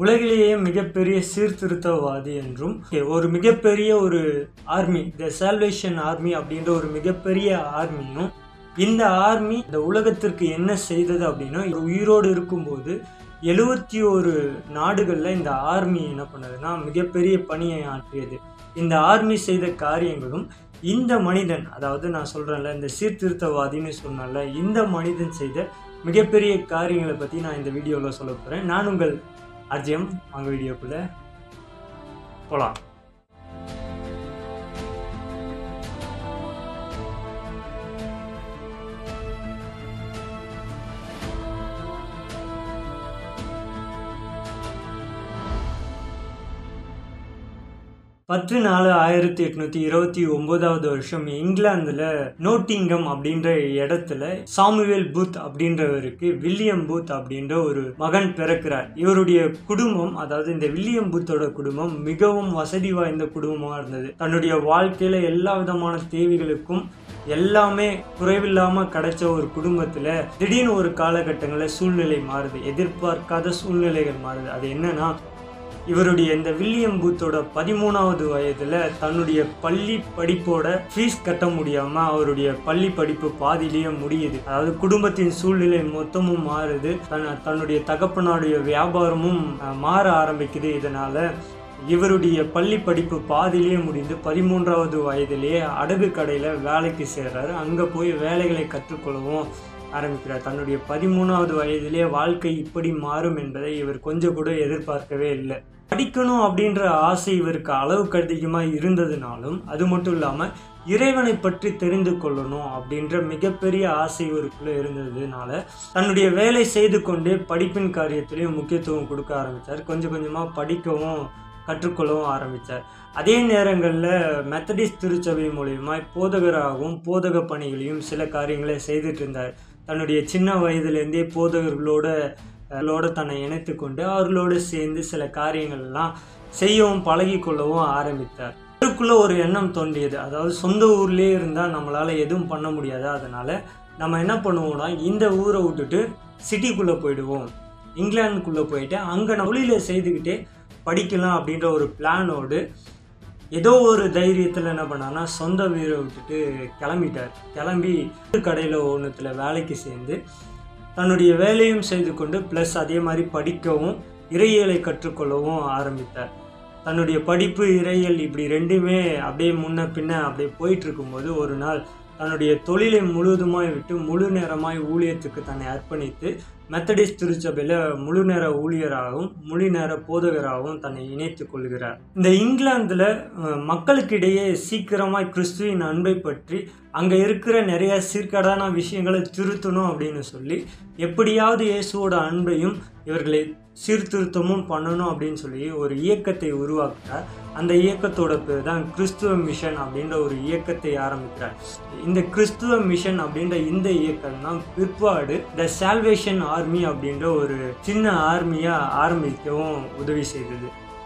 உலகிலேயே மிகப்பெரிய சீர்திருத்தவாதி என்றும் ஒரு மிகப்பெரிய ஒரு ஆர்மி, த சால்வேஷன் ஆர்மி அப்படின்ற ஒரு மிகப்பெரிய ஆர்மியும், இந்த ஆர்மி இந்த உலகத்திற்கு என்ன செய்தது அப்படின்னா, உயிரோடு இருக்கும்போது 71 நாடுகளில் இந்த ஆர்மி என்ன பண்ணதுன்னா மிகப்பெரிய பணியை ஆற்றியது. இந்த ஆர்மி செய்த காரியங்களும் இந்த மனிதன், அதாவது நான் சொல்கிறேன்ல இந்த சீர்திருத்தவாதின்னு சொன்னால, இந்த மனிதன் செய்த மிகப்பெரிய காரியங்களை பற்றி நான் இந்த வீடியோவில் சொல்ல போகிறேன். நான் உங்கள் அஜயம். வாங்க வீடியோக்குள்ளே போகலாம். பத்து 4/1829 வருஷம் இங்கிலாந்துல நோட்டிங்கம் அப்படின்ற இடத்துல சாமுவேல் பூத் அப்படின்றவருக்கு வில்லியம் பூத் அப்படின்ற ஒரு மகன் பிறக்கிறார். இவருடைய குடும்பம், அதாவது இந்த வில்லியம் பூத்தோட குடும்பம் மிகவும் வசதி வாய்ந்த குடும்பமா இருந்தது. தன்னுடைய வாழ்க்கையில எல்லா விதமான தேவைகளுக்கும் எல்லாமே குறைவில்லாம கிடைச்ச ஒரு குடும்பத்துல திடீர்னு ஒரு காலகட்டங்களில் சூழ்நிலை மாறுது. எதிர்பார்க்காத சூழ்நிலைகள் மாறுது. அது என்னன்னா, இவருடைய இந்த வில்லியம் பூத்தோட 13வது வயதுல தன்னுடைய பள்ளி படிப்போட ஃபீஸ் கட்ட முடியாம அவருடைய பள்ளி படிப்பு பாதியிலேயே முடியுது. அதாவது குடும்பத்தின் சூழ்நிலை மொத்தமும் மாறுது. தன்னுடைய தகப்பனுடைய வியாபாரமும் மாற ஆரம்பிக்குது. இதனால இவருடைய பள்ளி படிப்பு பாதியிலேயே முடிந்து 13வது வயதிலேயே அடகு கடையில வேலைக்கு சேர்றாரு. அங்க போய் வேலைகளை கற்றுக்கொள்ளவும் ஆரம்பிக்கிறார். தன்னுடைய 13வது வயதிலே வாழ்க்கை இப்படி மாறும் என்பதை இவர் கொஞ்சம் கூட எதிர்பார்க்கவே இல்லை. படிக்கணும் அப்படின்ற ஆசை இவருக்கு அளவுக்கு அதிகமாக இருந்ததுனாலும், அது மட்டும் இல்லாமல் இறைவனை பற்றி தெரிந்து கொள்ளணும் அப்படின்ற மிகப்பெரிய ஆசை இவருக்குள்ளே இருந்ததுனால தன்னுடைய வேலை செய்து கொண்டே படிப்பின் காரியத்திலையும் முக்கியத்துவம் கொடுக்க ஆரம்பித்தார். கொஞ்சம் கொஞ்சமாக படிக்கவும் கற்றுக்கொள்ளவும் ஆரம்பித்தார். அதே நேரங்களில் மெத்தடிஸ்ட் திருச்சபை மூலயமா போதகராகவும் போதக பணிகளையும் சில காரியங்களை செய்துட்டு இருந்தார். தன்னுடைய சின்ன வயதிலேருந்தே போதகர்களோட தன்னை இணைத்து கொண்டு அவர்களோடு சேர்ந்து சில காரியங்கள்லாம் செய்யவும் பழகி கொள்ளவும் ஆரம்பித்தார். அவருக்குள்ள ஒரு எண்ணம் தோன்றியது. அதாவது சொந்த ஊர்லேயே இருந்தால் நம்மளால் எதுவும் பண்ண முடியாது. அதனால் நம்ம என்ன பண்ணுவோம்னா, இந்த ஊரை விட்டுட்டு சிட்டிக்குள்ளே போயிடுவோம், இங்கிலாந்துக்குள்ளே போயிட்டு அங்கே தொழிலை செய்துக்கிட்டே படிக்கலாம் அப்படின்ற ஒரு பிளானோடு ஏதோ ஒரு தைரியத்தில் என்ன பண்ணான்னா சொந்த வீரை விட்டுட்டு கிளம்பிட்டார். கிளம்பி கடையில் ஒன்றுத்தில் வேலைக்கு சேர்ந்து தன்னுடைய வேலையும் செய்து கொண்டு ப்ளஸ் அதே மாதிரி படிக்கவும் இறையியலை கற்றுக்கொள்ளவும் ஆரம்பித்தார். தன்னுடைய படிப்பு இறையியல் இப்படி ரெண்டுமே அப்படியே முன்ன பின்ன அப்படியே போயிட்டு இருக்கும்போது ஒரு நாள் தன்னுடைய தொழிலை முழுவதுமாய் விட்டு முழு நேரமாய் ஊழியத்துக்கு தன்னை அர்ப்பணித்து மெத்தடிஸ்ட் திருச்சபையில் முழு நேர ஊழியராகவும் முழு நேர போதகராகவும் தன்னை இணைத்து கொள்கிறார். இந்த இங்கிலாந்தில் மக்களுக்கிடையே சீக்கிரமாய் கிறிஸ்துவின் அன்பை பற்றி அங்கே இருக்கிற நிறைய சீர்கேடான விஷயங்களை திருத்தணும் அப்படின்னு சொல்லி எப்படியாவது இயேசுவோட அன்பையும் இவர்களை சீர்திருத்தமும் பண்ணணும் அப்படின்னு சொல்லி ஒரு இயக்கத்தை உருவாக்குறார். அந்த இயக்கத்தோட பேர் தான் கிறிஸ்துவ மிஷன் அப்படின்ற ஒரு இயக்கத்தை ஆரம்பிக்கிறார். இந்த கிறிஸ்துவ மிஷன் அப்படின்ற இந்த இயக்கம் தான் பிற்பாடு த சால்வேஷன் ஆர்மி அப்படின்ற ஒரு சின்ன ஆர்மியா ஆரம்பிக்கவும் உதவி செய்தது.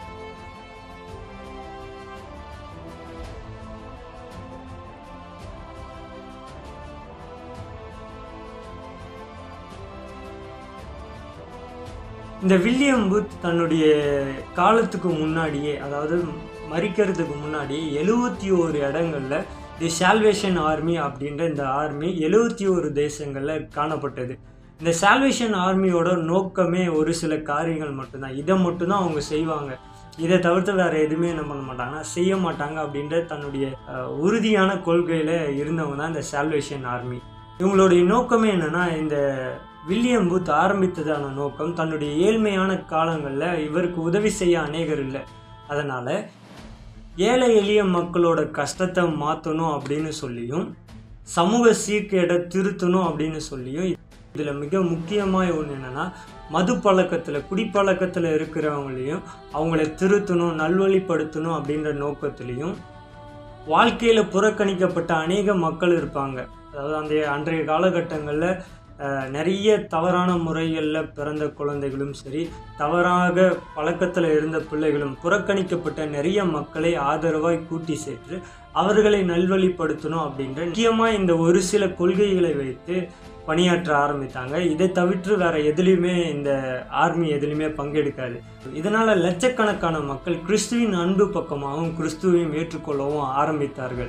இந்த வில்லியம் பூத் தன்னுடைய காலத்துக்கு முன்னாடியே, அதாவது மரிக்கிறதுக்கு முன்னாடியே 71 இடங்களில் தி சால்வேஷன் ஆர்மி அப்படின்ற இந்த ஆர்மி 71 தேசங்களில் காணப்பட்டது. இந்த சால்வேஷன் ஆர்மியோட நோக்கமே ஒரு சில காரியங்கள் மட்டும்தான். இதை மட்டும்தான் அவங்க செய்வாங்க. இதை தவிர்த்து வேறு எதுவுமே என்ன பண்ண மாட்டாங்கன்னா செய்ய மாட்டாங்க அப்படின்ற தன்னுடைய உறுதியான கொள்கையில் இருந்தவங்க தான் இந்த சால்வேஷன் ஆர்மி. இவங்களுடைய நோக்கமே என்னென்னா, இந்த வில்லியம் பூத் ஆரம்பித்ததான நோக்கம் தன்னுடைய ஏழ்மையான காலங்களில் இவருக்கு உதவி செய்ய அநேகர் இல்லை. அதனால் ஏழை எளிய மக்களோட கஷ்டத்தை மாற்றணும் அப்படின்னு சொல்லியும் சமூக சீர்கேடை திருத்தணும் அப்படின்னு சொல்லியும், இதில் மிக முக்கியமாக ஒன்று என்னென்னா, மது பழக்கத்தில் குடிப்பழக்கத்தில் இருக்கிறவங்களையும் அவங்கள திருத்தணும், நல்வழிப்படுத்தணும் அப்படின்ற நோக்கத்திலையும், வாழ்க்கையில் புறக்கணிக்கப்பட்ட அநேக மக்கள் இருப்பாங்க. அதாவது அன்றைய காலகட்டங்களில் நிறைய தவறான முறைகளில் பிறந்த குழந்தைகளும் சரி, தவறாக பழக்கத்தில் இருந்த பிள்ளைகளும், புறக்கணிக்கப்பட்ட நிறைய மக்களை ஆதரவாய் கூட்டி சேர்த்து அவர்களை நல்வழிப்படுத்தணும் அப்படின்ற முக்கியமாக இந்த ஒரு சில கொள்கைகளை வைத்து பணியாற்ற ஆரம்பித்தாங்க. இதை தவிர்த்து வேற எதுலையுமே இந்த ஆர்மி எதுலையுமே பங்கெடுக்காது. இதனால லட்சக்கணக்கான மக்கள் கிறிஸ்துவின் அன்பு பக்கமாகவும் கிறிஸ்துவையும் ஏற்றுக்கொள்ளவும் ஆரம்பித்தார்கள்.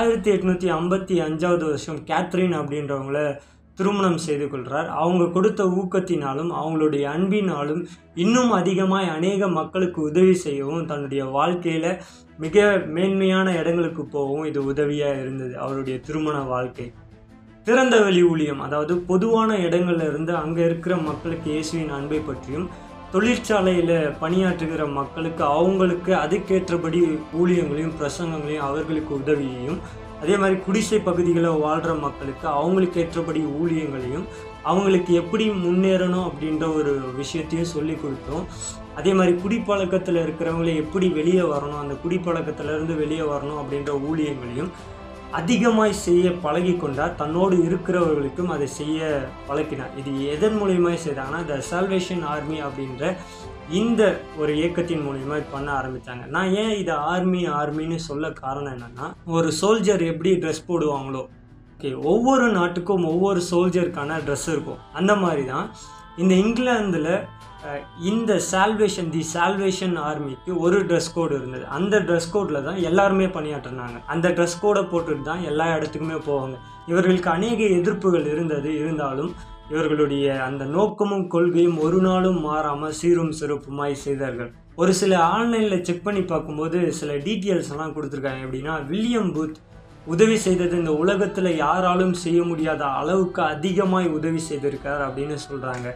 1855 வருஷம் கேத்ரின் அப்படின்றவங்கள திருமணம் செய்து கொள்கிறார். அவங்க கொடுத்த ஊக்கத்தினாலும் அவங்களுடைய அன்பினாலும் இன்னும் அதிகமாக அநேக மக்களுக்கு உதவி செய்யவும், தன்னுடைய வாழ்க்கையில் மிக மேன்மையான இடங்களுக்கு போகவும் இது உதவியாக இருந்தது. அவருடைய திருமண வாழ்க்கை திறந்த வெளி ஊழியம், அதாவது பொதுவான இடங்கள்ல இருந்து அங்கே இருக்கிற மக்களுக்கு இயேசுவின் அன்பை பற்றியும், தொழிற்சாலையில் பணியாற்றுகிற மக்களுக்கு அவங்களுக்கு அதுக்கேற்றபடி ஊழியங்களையும் பிரசங்கங்களையும் அவர்களுக்கு உதவியையும், அதே மாதிரி குடிசை பகுதிகளில் வாழ்கிற மக்களுக்கு அவங்களுக்கு ஏற்றபடி ஊழியங்களையும், அவங்களுக்கு எப்படி முன்னேறணும் அப்படின்ற ஒரு விஷயத்தையும் சொல்லி கொடுத்தோம். அதே மாதிரி குடிப்பழக்கத்தில் இருக்கிறவங்கள எப்படி வெளியே வரணும், அந்த குடிப்பழக்கத்திலேருந்து வெளியே வரணும் அப்படின்ற ஊழியங்களையும் அதிகமாய் செய்ய பழகி கொண்டார். தன்னோடு இருக்கிறவர்களுக்கும் அதை செய்ய பழக்கினார். இது எதன் மூலியமாக செய்தாங்கன்னா, த சால்வேஷன் ஆர்மி அப்படின்ற இந்த ஒரு இயக்கத்தின் மூலியமாக பண்ண ஆரம்பித்தாங்க. நான் ஏன் இதை ஆர்மின்னு சொல்ல காரணம் என்னென்னா, ஒரு சோல்ஜர் எப்படி ட்ரெஸ் போடுவாங்களோ, ஓகே, ஒவ்வொரு நாட்டுக்கும் ஒவ்வொரு சோல்ஜருக்கான ட்ரெஸ் இருக்கும். அந்த மாதிரி தான் இந்த இங்கிலாந்தில் இந்த தி சால்வேஷன் ஆர்மிக்கு ஒரு ட்ரெஸ் கோடு இருந்தது. அந்த ட்ரெஸ் கோடில் தான் எல்லாருமே பணியாற்றினாங்க. அந்த ட்ரெஸ் கோடை போட்டுட்டு தான் எல்லா இடத்துக்குமே போவாங்க. இவர்களுக்கு அநேக எதிர்ப்புகள் இருந்தாலும் இவர்களுடைய அந்த நோக்கமும் கொள்கையும் ஒரு நாளும் மாறாமல் சீரும் சிறப்புமாய் செய்தார்கள். ஒரு சில ஆன்லைனில் செக் பண்ணி பார்க்கும்போது சில டீட்டெயில்ஸ் எல்லாம் கொடுத்துருக்காங்க. எப்படின்னா, வில்லியம் பூத் உதவி செய்தது இந்த உலகத்தில் யாராலும் செய்ய முடியாத அளவுக்கு அதிகமாய் உதவி செய்திருக்கார் அப்படின்னு சொல்கிறாங்க.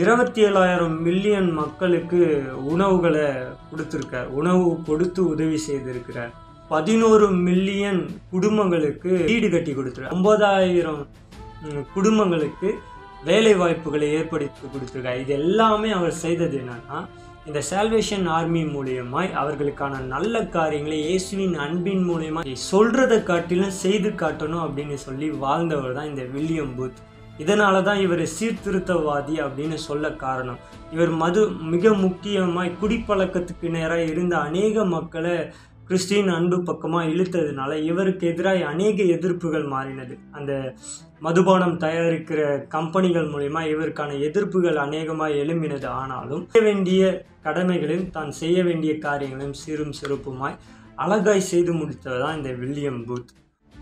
27,000 மில்லியன் மக்களுக்கு உணவுகளை கொடுத்துருக்கார், உணவு கொடுத்து உதவி செய்திருக்கிறார். 11 மில்லியன் குடும்பங்களுக்கு வீடு கட்டி கொடுத்துருக்கார். 9,000 குடும்பங்களுக்கு வேலை வாய்ப்புகளை ஏற்படுத்தி கொடுத்துருக்கார். இது எல்லாமே அவர் செய்தது என்னன்னா, இந்த சால்வேஷன் ஆர்மி மூலியமாய் அவர்களுக்கான நல்ல காரியங்களை இயேசுவின் அன்பின் மூலியமாக சொல்றதை காட்டிலும் செய்து காட்டணும் அப்படின்னு சொல்லி வாழ்ந்தவர் தான் இந்த வில்லியம் பூத். இதனால தான் இவர் சீர்திருத்தவாதி அப்படின்னு சொல்ல காரணம். இவர் மிக முக்கியமாய் குடிப்பழக்கத்துக்கு நேராக இருந்த அநேக மக்களை கிறிஸ்டின் அன்பு பக்கமாக இழுத்ததுனால இவருக்கு எதிராக அநேக எதிர்ப்புகள் மாறினது. அந்த மதுபானம் தயாரிக்கிற கம்பெனிகள் மூலமா இவருக்கான எதிர்ப்புகள் அநேகமாக எழும்பினது. ஆனாலும் செய்ய வேண்டிய கடமைகளையும் தான் செய்ய வேண்டிய காரியங்களையும் சீரும் சிறப்புமாய் அழகாய் செய்து முடித்தவர் தான் இந்த வில்லியம் பூத்.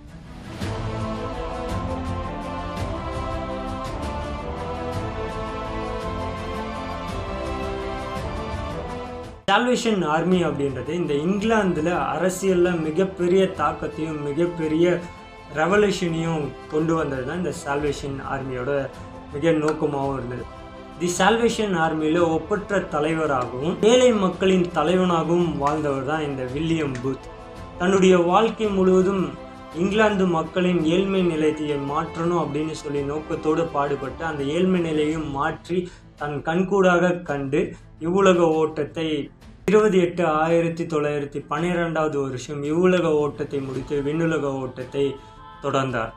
சால்வேஷன் ஆர்மி அப்படின்றது இந்த இங்கிலாந்தில் அரசியலில் மிகப்பெரிய தாக்கத்தையும் மிகப்பெரிய ரெவல்யூஷனையும் கொண்டு வந்தது தான் இந்த சால்வேஷன் ஆர்மியோட மிக நோக்கமாகவும் இருந்தது. தி சால்வேஷன் ஆர்மியில் ஒப்பற்ற தலைவராகவும் ஏழை மக்களின் தலைவனாகவும் வாழ்ந்தவர் தான் இந்த வில்லியம் பூத். தன்னுடைய வாழ்க்கை முழுவதும் இங்கிலாந்து மக்களின் ஏழ்மை நிலையை மாற்றணும் அப்படின்னு சொல்லி நோக்கத்தோடு பாடுபட்டு அந்த ஏழ்மை நிலையும் மாற்றி தன் கண்கூடாக கண்டு இவ்வுலக ஓட்டத்தை 28/1912 வருஷம் இவ்வுலக ஓட்டத்தை முடித்து விண்ணுலக ஓட்டத்தை தொடர்ந்தார்.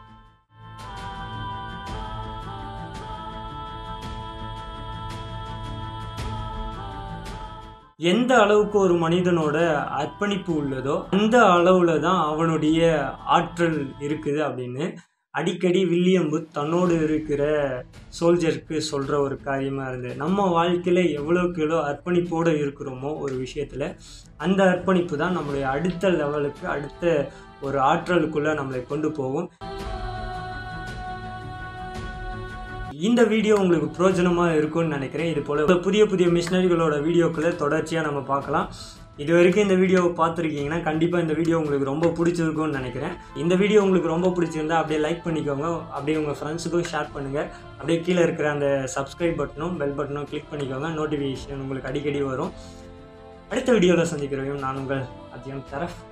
எந்த அளவுக்கு ஒரு மனிதனோட அர்ப்பணிப்பு உள்ளதோ அந்த அளவுல தான் அவனுடைய ஆற்றல் இருக்குது அப்படின்னு அடிக்கடி வில்லியம் பூத் தன்னோடு இருக்கிற சோல்ஜருக்கு சொல்கிற ஒரு காரியமாக இருந்தது. நம்ம வாழ்க்கையில் எவ்வளோக்கு எவ்வளோ அர்ப்பணிப்போடு இருக்கிறோமோ ஒரு விஷயத்தில், அந்த அர்ப்பணிப்பு தான் நம்மளுடைய அடுத்த லெவலுக்கு அடுத்த ஒரு ஆற்றலுக்குள்ளே நம்மளை கொண்டு போகும். இந்த வீடியோ உங்களுக்கு பிரயோஜனமாக இருக்கும்னு நினைக்கிறேன். இது போல் புதிய புதிய மிஷினரிகளோட வீடியோக்களை தொடர்ச்சியாக நம்ம பார்க்கலாம். இது வரைக்கும் இந்த வீடியோவை பார்த்துருக்கீங்கன்னா கண்டிப்பாக இந்த வீடியோ உங்களுக்கு ரொம்ப பிடிச்சிருக்கும்னு நினைக்கிறேன். இந்த வீடியோ உங்களுக்கு ரொம்ப பிடிச்சிருந்தா அப்படியே லைக் பண்ணிக்கோங்க, அப்படியே உங்கள் ஃப்ரெண்ட்ஸுக்கும் ஷேர் பண்ணுங்கள். அப்படியே கீழே இருக்கிற அந்த சப்ஸ்கிரைப் பட்டனும் பெல் பட்டனும் கிளிக் பண்ணிக்கோங்க. நோட்டிஃபிகேஷன் உங்களுக்கு அடிக்கடி வரும். அடுத்த வீடியோவில் சந்திக்கிறவையும் நான் உங்கள் அத்தியம் தரஃப்.